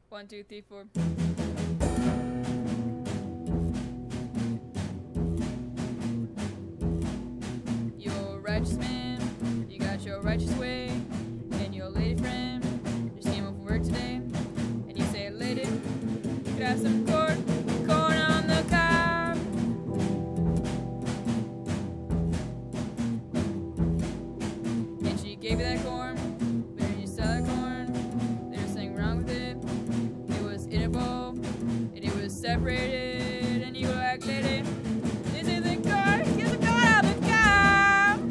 1, 2, 3, 4. You're a righteous man, you got your righteous way, and your lady friend just came home from work today, and you say, lady, could I have some corn on the cob? And she gave you that corn, but then you saw that corn, there was something wrong with it. It was in a bowl, and it was separated, and you were like, lady, this isn't corn, get the corn out of the cob!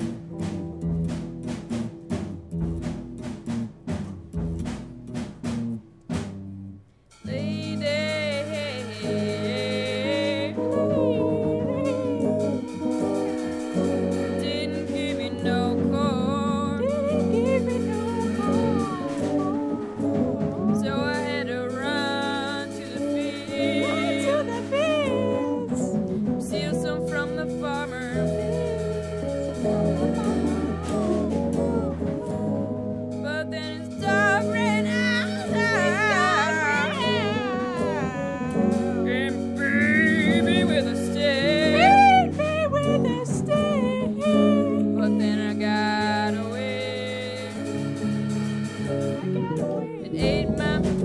Lady, didn't give me no corn, so I had to run to the fields, steal some from the farmer. But then it's dark ran out, and baby with a stick, but then I got away and ate my